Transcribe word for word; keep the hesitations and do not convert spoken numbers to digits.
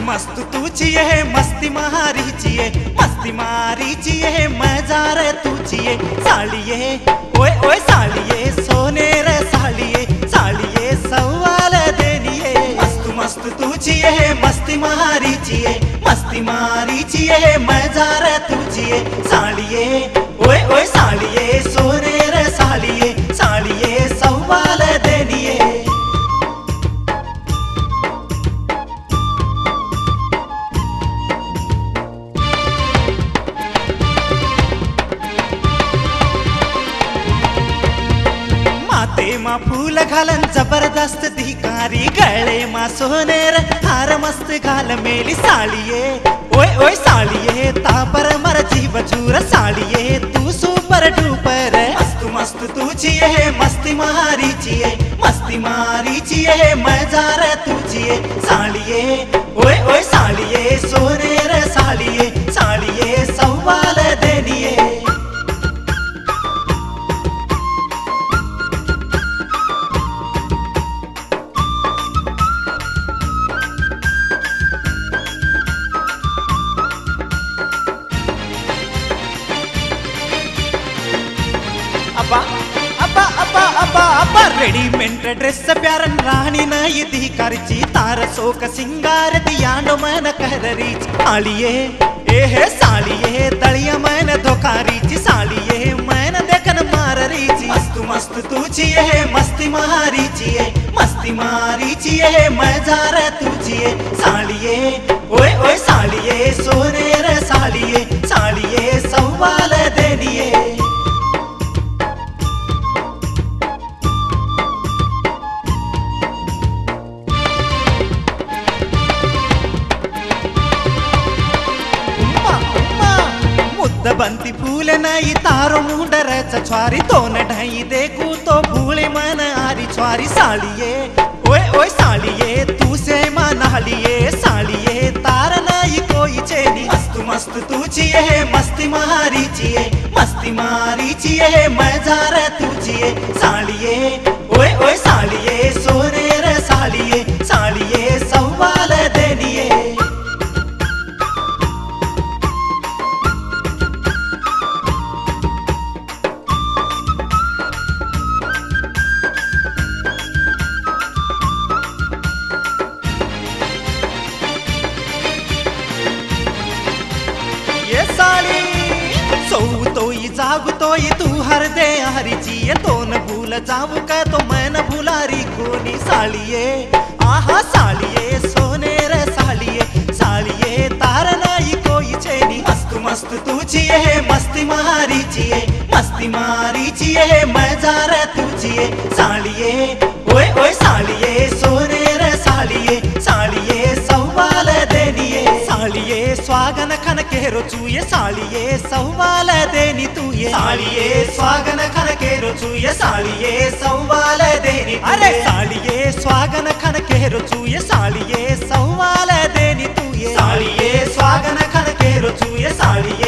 मस्त तुझी है मस्ती मारी चिये मस्ती मारी चिये मजा रे तुझिए सालिये ओए ओए सालिये सोने रे सालिये सालिये सवाल देनिए मस्त मस्त तुझी है मस्ती मारी चिये मस्ती मारी चिये मजा रे तुझिए सालिये ओए ओए सालिये सोने रे सालिये सालिये सवाल देनिए मा फूल घालन जबरदस्त धिकारी गळे मा सोनेर हार मस्त घाल मेली सालिये ओए ओए सालिये तापर मर जीव चूर सालिये तू सुपर डुपर मस्त मस्त तुझी है मस्ती मारी चिये मस्ती मारी चिये मजा रे तुझिए सालिये ओए ओए सालिये सोनेर सालिये सालिये सवाल देनिए अब्बा अब्बा अब्बा अब्बा अब्बा रेडीमेड ड्रेस प्यारन राणी नाही धिकारची तार सोक सिंगार दियांडो मन कहदरी सालिये ए हे सालिये तळिया मन धोकारीची सालिये मन देखन माररीची मस्त मस्त तुझी है मस्ती मारीची मस्ती मारीची है मजा रे तुझिए सालिये ओए ओए सालिये सोने रे सालिये सालिये सवाल देनिए बंती फूल नाही तारो मुंडरच छवारी दोन ढाई देखू तो भूले मन आरी छवारी सालिये ओए ओए सालिये तू से मन हलिये सालिये तार नाही कोई चेनी मस्त मस्त तुझी है मस्ती मारी चिये मस्ती मारी चिये मजा रे तुझिए सालिये ओए ओए सालिये सोने रे सालिये सालिये सवाल देनिए सोतोई जागतोई तू हर दे हरीची दोन भूल जाऊ का तो मैं न भुलारी कोनी सालिये आहा सालिये सोने रे सालिये सालिये तार नाही कोई चेनी मस्त मस्त तुझी है मस्ती मारी चिये मस्ती मारी चिये मजा रे तुझिए सालिये ओए ओए सालिये सोने रे सालिये सालिये सवाल देनिए सालिये स्वागन खन केरो चूये सालिये सवाल देनी तू ये सालिये स्वागन खन केरो चूये सालिये सवाल देनी अरे सालिये स्वागन खन केरो चूये सालिये सवाल देनी तू ये सालिये स्वागन खन केरो चूये सालिये